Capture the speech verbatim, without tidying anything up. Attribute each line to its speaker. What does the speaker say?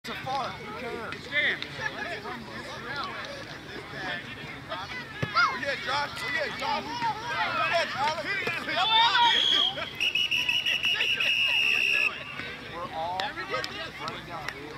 Speaker 1: It's a fun. Who cares?
Speaker 2: Stand.
Speaker 1: Oh yeah, Josh. Oh yeah, Josh. Oh yeah, Tyler. We're all running down.